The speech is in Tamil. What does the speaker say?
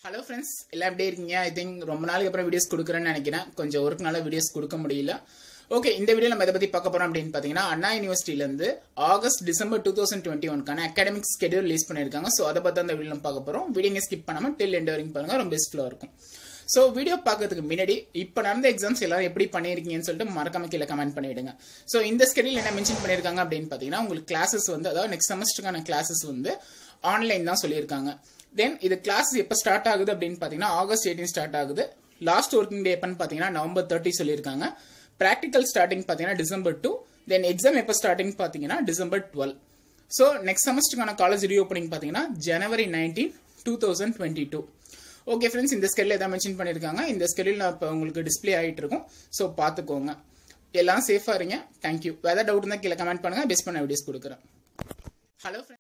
Hello friends, எல்லாரும் எப்படி இருக்கீங்க? I think ரொம்ப நாளுக்கு அப்புறம் வீடியோஸ் கொடுக்குறேன்னு நினைக்கிறேன். கொஞ்சம் ஒர்க்னால வீடியோஸ் கொடுக்க முடியல. ஓகே, இந்த வீடியோ நம்ம எதை பத்தி பார்க்க போறோம் அப்படின்னு பாத்தீங்கன்னா, அண்ணா யூனிவர்சிட்டில இருந்து August December 2021 academic schedule release பண்ணிருக்காங்க. சோ அத பத்தி அந்த வீடியோ நம்ம பார்க்க போறோம். வீடியோங்க ஸ்கிப் பண்ணாம டில் எண்ட் வரைக்கும் பாருங்க, ரொம்ப யூஸ்ஃபுல்லா இருக்கும். சோ வீடியோ பார்க்கிறதுக்கு முன்னாடி இப்ப நடந்த எக்ஸாம்ஸ் எல்லாரும் எப்படி பண்ணிருக்கீங்கன்னு சொல்லிட்டு மறக்காம கீழே கமெண்ட் பண்ணிடுங்க. சோ இந்த ஸ்கெட்யூல் என்ன மென்ஷன் பண்ணிருக்காங்க அப்படின்னு பாத்தீங்கன்னா, உங்களுக்கு கிளாसेस வந்து அதாவது நெக்ஸ்ட் செமஸ்டருக்கான கிளாसेस வந்து ஆன்லைன் தான் சொல்லியிருக்காங்க. தென் இது கிளாஸ் எப்ப ஸ்டார்ட் ஆகுது அப்படின்னு பாத்தீங்கன்னா ஆகஸ்ட் 18 ஸ்டார்ட் ஆகுது. லாஸ்ட் ஒர்க்கிங் டே எப்பன்னு பாத்தீங்கன்னா நவம்பர் 30 சொல்லியிருக்காங்க. பிராக்டிகல் ஸ்டார்டிங் பாத்தீங்கன்னா டிசம்பர் 2. தென் எக்ஸாம் எப்ப ஸ்டார்டிங் பாத்தீங்கன்னா டிசம்பர் 12. சோ நெக்ஸ்ட் செமஸ்டருக்கான காலேஜ் ரீஓபனிங் பாத்தீங்கன்னா ஜனவரி 19, 2022. ஓகே ஃப்ரெண்ட்ஸ், இந்த ஸ்கெட்யூல் ஏதாவது மென்ஷன் பண்ணிருக்காங்க. இந்த ஸ்கெட்யூல் நான் இப்போ உங்களுக்கு டிஸ்பிளே ஆகிட்டு இருக்கும். ஸோ பார்த்துக்கோங்க. எல்லாம் சேஃபாக இருங்க. தேங்க்யூ. வேறு டவுட் இருந்தால் கீழே கமெண்ட் பண்ணுங்க. பெஸ்ட் பண்ண வீடியோஸ் கொடுக்குறேன். ஹலோ